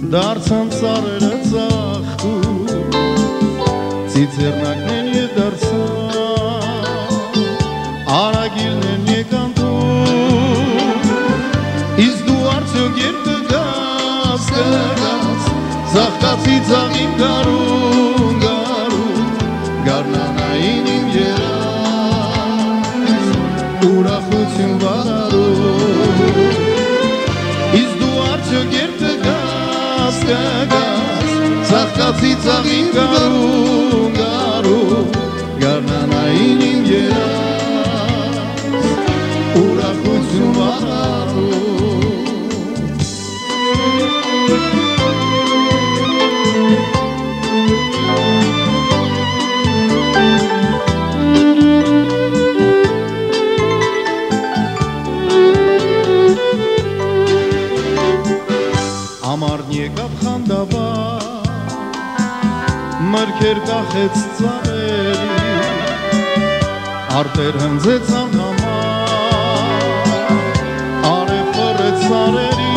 Դարձան ծառերը ծաղկում, ծիծեռնակն են դարձան, արագիլն են եկան դու, իսկ դու արդյոք երբ կգաս, ծաղկացի ծաղին գարուն, գարնանային իմ երաս, ուրախություն վարարում, իսկ դու արդյոք երբ կգաս, ծաղկացի ծաղին գարուն, գարնանային իմ երաս, ուրախություն վարարում. Ամառն եկավ խանդավառ, մրգեր կախեց ծառերի, արտեր հնձեց անհամար, արև խռեց սարերի,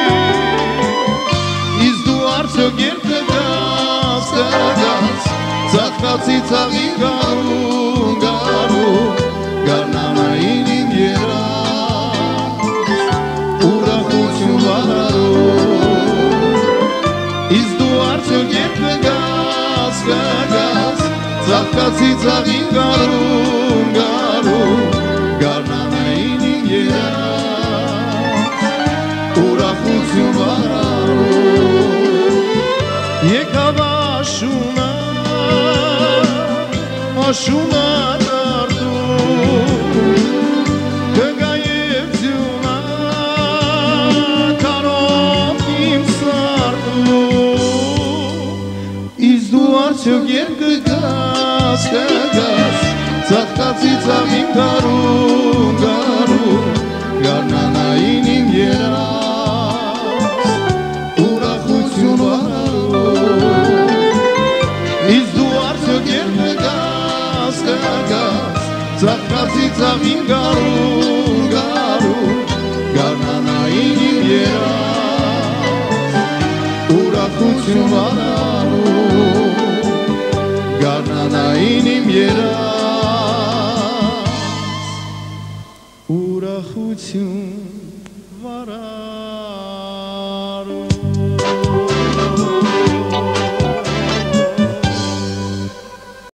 իսկ դու արդյոք երբ կգաս, ծաղկացի ծաղին գարուն, գարնանային իմ երաս, ուրախություն վարարում, իսկ դու արդյոք երբ կգաս, ծաղկացի ծաղին գարուն, գարնանային իմ երաս, ուրախություն վարարում. Եկավ աշունը, աշունը դարդում, կգա և ձյունը, կարով իմ սարդում, իսկ դու արդյոք երբ կգաս, ծաղկացի ծաղին գարուն, գարնանային իմ երաս, ուրախություն վարարում, իսկ դու արդյոք երբ կգաս, ծաղկացի ծաղին գարուն, գարնանային իմ երաս, ուրախություն վարարում, գարնանային իմ երաս,